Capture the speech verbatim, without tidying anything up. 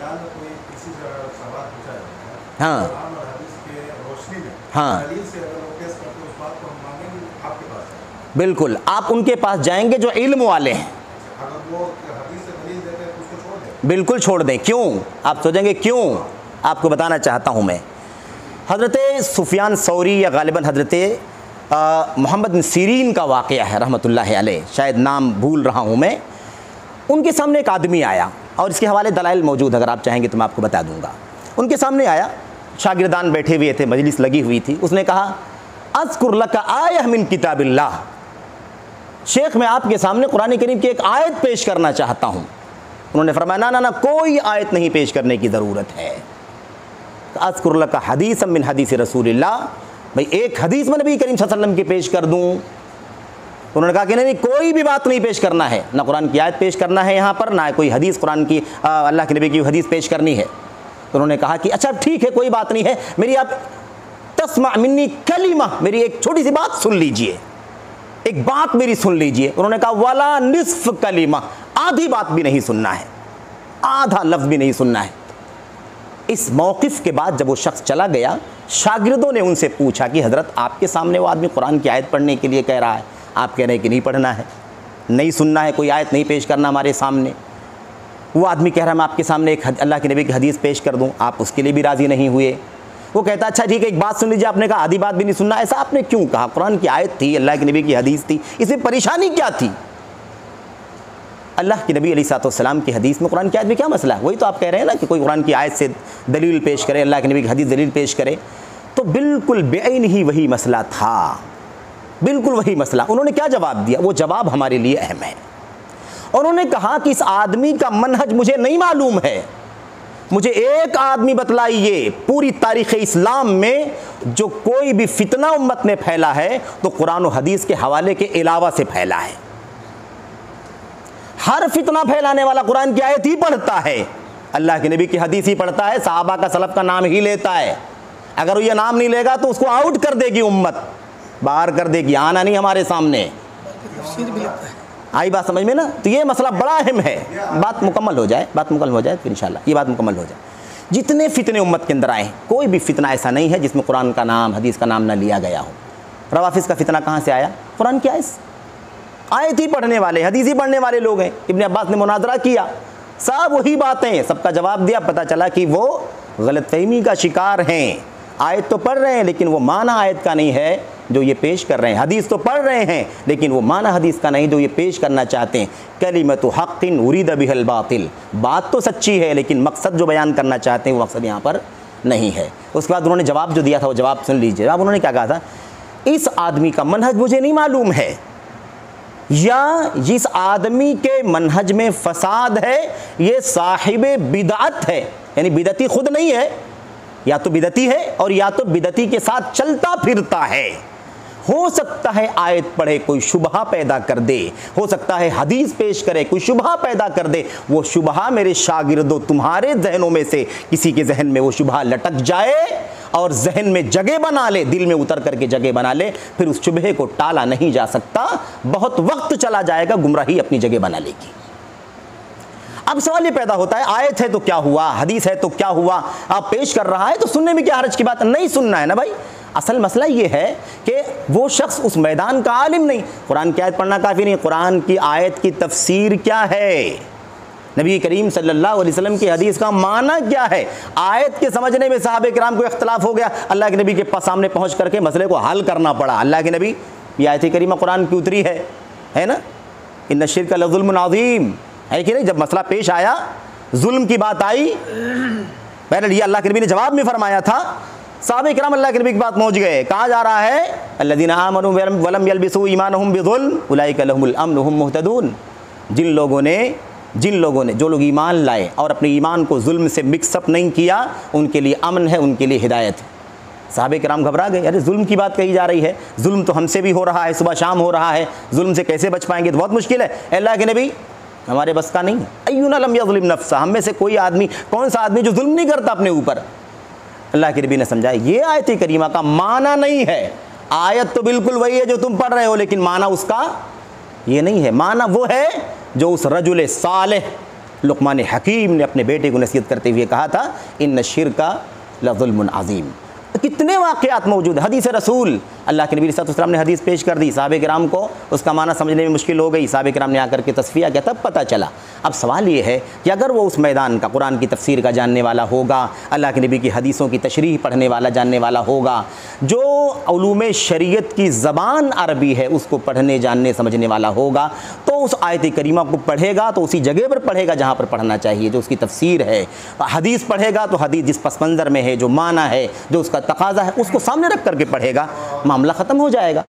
मैदान में कोई किसी से अगर सवाल पूछा जाता है, हाँ कुरान और हदीस के रोशनी में हाँ दलील से अगर वो पेश करते हैं, उस बात को हम मांगेंगे आपके पास है। बिल्कुल, आप उनके पास जाएंगे जो इल्म वाले हैं। अगर वो हदीस से दलील देते हैं तो उसको छोड़ दें। बिल्कुल छोड़ दें। क्यों? आप सोचेंगे क्यों, आपको बताना चाहता हूँ मैं। हज़रत सुफियान सौरी या गालिबन हज़रत मोहम्मद बिन सीरीन का वाक़या है रहमतुल्लाह अलैह, शायद नाम भूल रहा हूँ मैं। उनके सामने एक आदमी आया और इसके हवाले दलाइल मौजूद, अगर आप चाहेंगे तो मैं आपको बता दूँगा। उनके सामने आया, शागिर्दान बैठे हुए थे, मजलिस लगी हुई थी। उसने कहा अज़कुर लका आयह मिन किताबिल्लाह, शेख मैं आपके सामने कुरान करीम की एक आयत पेश करना चाहता हूँ। उन्होंने फरमाया ना ना ना, कोई आयत नहीं पेश करने की ज़रूरत है। अज़कुर लका हदीस मिन हदीस रसूलिल्लाह, भाई एक हदीस में नबी करीम सल्लल्लाहु अलैहि वसल्लम की पेश कर दूँ। उन्होंने कहा कि नहीं नहीं, कोई भी बात नहीं पेश करना है, ना कुरान की आयत पेश करना है यहाँ पर, ना कोई हदीस कुरान की अल्लाह के नबी की हदीस पेश करनी है। तो उन्होंने कहा कि अच्छा ठीक है, कोई बात नहीं है, मेरी आप तस्मा मिन्नी कलीमा, मेरी एक छोटी सी बात सुन लीजिए, एक बात मेरी सुन लीजिए। उन्होंने कहा वाला निस्फ कलीमा, आधी बात भी नहीं सुनना है, आधा लफ्ज़ भी नहीं सुनना है। इस मौक़िफ़ के बाद जब वो शख्स चला गया, शागिर्दों ने उनसे पूछा कि हज़रत आपके सामने वो आदमी कुरान की आयत पढ़ने के लिए कह रहा है, आप कह रहे हैं कि नहीं पढ़ना है, नहीं सुनना है, कोई आयत नहीं पेश करना हमारे सामने। वो आदमी कह रहा है मैं आपके सामने एक अल्लाह के नबी की हदीस पेश कर दूं, आप उसके लिए भी राज़ी नहीं हुए। वो कहता अच्छा ठीक है, एक बात सुन लीजिए, आपने कहा आधी बात भी नहीं सुनना, ऐसा आपने क्यों कहा? कुरान की आयत थी, अल्लाह के नबी की हदीस थी, इसमें परेशानी क्या थी? अल्लाह के नबी अलैहिस्सलाम की हदीस में कुरान की आयत में क्या मसला है? वही तो आप कह रहे हैं ना कि कोई कुरान की आयत से दलील पेश करे, अल्लाह के नबी की हदीस दलील पेश करे। तो बिल्कुल बेअइन ही वही मसला था, बिल्कुल वही मसला। उन्होंने क्या जवाब दिया? वो जवाब हमारे लिए अहम है। उन्होंने कहा कि इस आदमी का मनहज मुझे नहीं मालूम है, मुझे एक आदमी बतलाइए पूरी तारीख़ इस्लाम में जो कोई भी फितना उम्मत ने फैला है तो कुरान और हदीस के हवाले के अलावा से फैला है। हर फितना फैलाने वाला कुरान की आयत ही पढ़ता है, अल्लाह के नबी की हदीस ही पढ़ता है, सहाबा का सलफ का नाम ही लेता है। अगर वो ये नाम नहीं लेगा तो उसको आउट कर देगी उम्मत, बाहर कर देगी, आना नहीं हमारे सामने। आई बात समझ में ना? तो ये मसला बड़ा अहम है। बात मुकम्मल हो जाए, बात मुकम्मल हो जाए फिर इंशाल्लाह ये बात मुकम्मल हो जाए। जितने फितने उम्मत के अंदर आए, कोई भी फितना ऐसा नहीं है जिसमें कुरान का नाम हदीस का नाम ना लिया गया हो। रवाफिज़ का फितना कहाँ से आया? कुरान की आयत, आयत ही पढ़ने वाले, हदीस ही पढ़ने वाले लोग हैं। इब्ने अब्बास ने मुनाजरा किया, सब वही बातें, सबका जवाब दिया, पता चला कि वो गलतफहमी का शिकार हैं। आयत तो पढ़ रहे हैं लेकिन वो माना आयत का नहीं है जो ये पेश कर रहे हैं, हदीस तो पढ़ रहे हैं लेकिन वो माना हदीस का नहीं जो ये पेश करना चाहते हैं। कलिमतु हक़्क़िन उरीद बिहिल बातिल, बात तो सच्ची है लेकिन मकसद जो बयान करना चाहते हैं वो मकसद यहाँ पर नहीं है। उसके बाद उन्होंने जवाब जो दिया था वो जवाब सुन लीजिए। जवाब उन्होंने क्या कहा था? इस आदमी का मनहज मुझे नहीं मालूम है, या जिस आदमी के मनहज में फसाद है ये साहिबे बिदअत है, यानी बिदती खुद नहीं है, या तो बिदती है और या तो बिदती के साथ चलता फिरता है। हो सकता है आयत पढ़े कोई शुबहा पैदा कर दे, हो सकता है हदीस पेश करे कोई शुबहा पैदा कर दे। वो शुबहा मेरे शागिर्दों तुम्हारे जहनों में से किसी के जहन में वो शुबहा लटक जाए और जहन में जगह बना ले, दिल में उतर करके जगह बना ले, फिर उस शुबहे को टाला नहीं जा सकता, बहुत वक्त चला जाएगा, गुमराही अपनी जगह बना लेगी। अब सवाल ये पैदा होता है आयत है तो क्या हुआ, हदीस है तो क्या हुआ, आप पेश कर रहा है तो सुनने में क्या हर्ज की बात? नहीं सुनना है ना भाई। असल मसला ये है कि वो शख्स उस मैदान का आलिम नहीं। कुरान की आयत पढ़ना काफ़ी नहीं, कुरान की आयत की तफसीर क्या है, नबी करीम सल्लल्लाहु अलैहि वसल्लम की हदीस का माना क्या है। आयत के समझने में सहाबे किराम को इख्तलाफ हो गया, अल्लाह के नबी के पास सामने पहुँच करके मसले को हल करना पड़ा। अल्लाह के नबी, ये आयत करीमा कुरान की उतरी है है ना, इन्न शिर्क लज़ुल्मुन अज़ीम, है कि नहीं? जब मसला पेश आया, जुल्म की बात आई, पहले ये अल्लाह के नबी ने जवाब में फरमाया था, सहाबे किराम अल्लाह के नबी की बात पहुँच गए। कहा जा रहा है अल्लज़ीना आमनू वलम यल्बिसू ईमानहुम बिज़ुल्म उलाइका लहुमुल अम्न वहुम मुहतदून, जिन लोगों ने जिन लोगों ने जो लोग ईमान लाए और अपने ईमान को जुल्म से मिक्सअप नहीं किया, उनके लिए अमन है, उनके लिए हिदायत है। सहाबे किराम घबरा गए, अरे जुल्म की बात कही जा रही है, जुल्म तो हमसे भी हो रहा है, सुबह शाम हो रहा है, जुल्म से कैसे बच पाएंगे? तो बहुत मुश्किल है। अल्लाह के नबी, हमारे बस का नहीं है। अय्युना लम यज़लिम नफ्सा, हम में से कोई आदमी, कौन सा आदमी जो जुल्म नहीं करता अपने ऊपर? अल्लाह के नबी ने समझाया ये आयत करीमा का माना नहीं है। आयत तो बिल्कुल वही है जो तुम पढ़ रहे हो, लेकिन माना उसका ये नहीं है। माना वो है जो उस रजुल सालेह, लुक़मान हकीम ने अपने बेटे को नसीहत करते हुए कहा था, इन्न शिरका लज़ुल्मुन अज़ीम। कितने वाक़यात मौजूद है। हदीस रसूल, अल्लाह के नबी सल्लल्लाहु अलैहि वसल्लम ने हदीस पेश कर दी, साहबे किराम को उसका माना समझने में मुश्किल हो गई, साहबे किराम ने आकर के तस्फिया किया, तब पता चला। अब सवाल ये है कि अगर वो उस मैदान का कुरान की तफसीर का जानने वाला होगा, अल्लाह के नबी की हदीसों की तशरीह पढ़ने वाला जानने वाला होगा, जो उलूम शरीयत की ज़बान अरबी है उसको पढ़ने जानने समझने वाला होगा, तो उस आयत करीमा को पढ़ेगा तो उसी जगह पर पढ़ेगा जहाँ पर पढ़ना चाहिए, जो उसकी तफसीर है। हदीस पढ़ेगा तो हदीस जिस पस मंज़र में है, जो माना है, जो उसका तकाज़ा है, उसको सामने रख करके पढ़ेगा, मामला ख़त्म हो जाएगा।